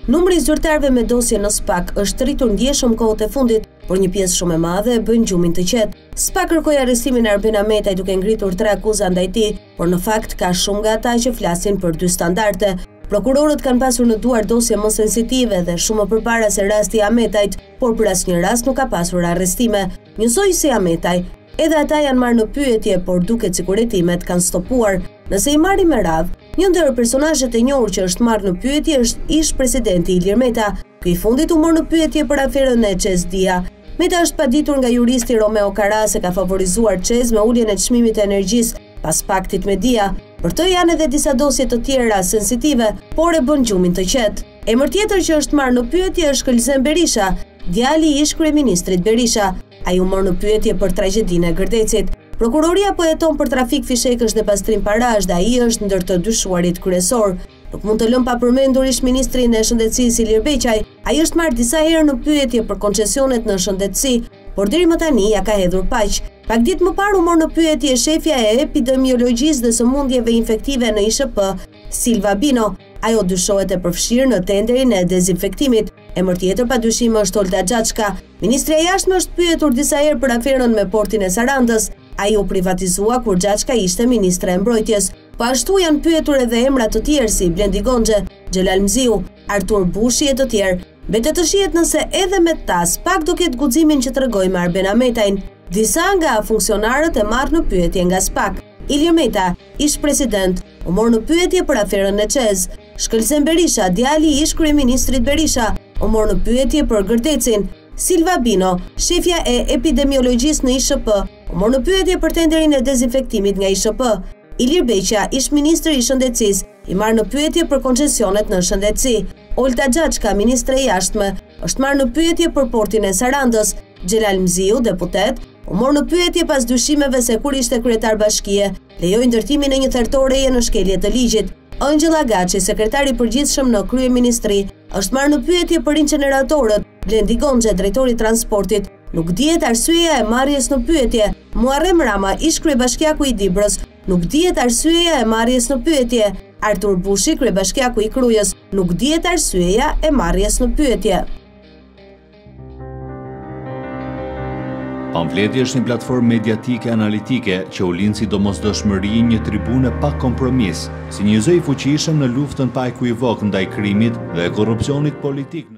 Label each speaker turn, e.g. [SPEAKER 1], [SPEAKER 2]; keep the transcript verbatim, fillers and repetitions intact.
[SPEAKER 1] Numri i zyrtarëve me dosje në SPAK është rritur ndjeshëm kohët e fundit, por një pjesë shumë e madhe bën gjumin të qetë. SPAK kërkoi arrestimin e Arben Ahmetaj duke ngritur tre akuza ndaj tij, por në fakt ka shumë nga ata që flasin për dy standarde. Prokurorët kanë pasur në duar dosje më sensitive dhe shumë më përpara se rasti i Ahmetajt, por për asnjë rast nuk ka pasur arrestime. Njësoj si Ahmetaj, edhe ata janë marrë në pyetje, por duket sikur hetimet kanë stopuar. Nëse i marrim me radhë, një ndër personazhet e njohur që është marrë në pyetje është ish presidenti Ilir Meta. Ky i fundit u mor në pyetje për aferën e Çez Dia. Meta është paditur nga juristi Romeo Kara se ka favorizuar Çez me uljen e çmimit të energjisë pas paktit me Dia. Për të janë edhe disa dosje të tjera sensitive, por e bën gjumin të qetë. Emër tjetër që është marrë në pyetje është Këllëzem Berisha, djali i ish kryeministrit Berisha. Ai u mor në pyetje për tragjedinë e Gërdecit. Prokuroria po jeton për trafik fishekësh dhe pastrim parash dhe ai është ndër të dyshuarit kryesor. Nuk mund të lëm pa përmendur ish ministrin e shëndetësisë Ilir Beqaj. Ai është marrë disa herë në pyetje për koncesionet në shëndetësi, por deri më tani ja ka hedhur paq. Pak ditë më parë u mor në pyetje shefja e epidemiologjisë dhe sëmundjeve infektive në I S P, Silva Bino. Ajo dyshohet e përfshirë në tenderin e dezinfektimit. Emër tjetër padyshim është Olta Xhaçka. Ministri i jashtëm është pyetur disa herë për aferën me portin e Sarandës. Ai u privatizua kur Xhaçka ishte ministre e mbrojtjes. Po ashtu janë pyetur edhe emra të tjerë si Blendi Gonxhe, Xhelal Mziu, Artur Bushi e të tjerë. Mbetet të shihet nëse edhe me ta SPAK do ketë guximin që tregoi me Arben Ahmetajn. Disa nga funksionarët e marrë në pyetje nga SPAK. Ilir Meta, ish president, u mor në pyetje për aferën e Çez. Shkëlzem Berisha, djali i ish kryeministrit Berisha, u mor në pyetje për Gërdecin. Silva Bino, shefja e epidemiologjisë në I S P, u mor në pyetje për tenderin e dezinfektimit nga I S P. Ilir Beqja, ish ministri i shëndetësisë, i marrë në pyetje për koncesionet në shëndetësi. Olta Xhaçka, ministre e jashtme, është marrë në pyetje për portin e Sarandës. Xhelal Mziu, deputet, u mor në pyetje pas dyshimeve se kur ishte kryetar bashkie, lejoi ndërtimin e një thertoreje në shkelje të ligjit. Angela Gaçi, sekretari i përgjithshëm në kryeministri, është marrë në pyetje për incineratorët. Blendi Gonxhe, drejtori i transportit, nuk dihet arsyeja e marrjes në pyetje. Muharrem Rama, ish kryebashkiaku i Dibrës, nuk dihet arsyeja e marrjes në pyetje. Artur Bushi, kryebashkiaku i Krujës, nuk dihet arsyeja e marrjes në pyetje.
[SPEAKER 2] Pamfleti është një platformë mediatike analitike që u lind si domosdoshmëri një tribune pa kompromis, si një zë i fuqishëm në luftën pa ekuivok ndaj krimit dhe korrupsionit politik.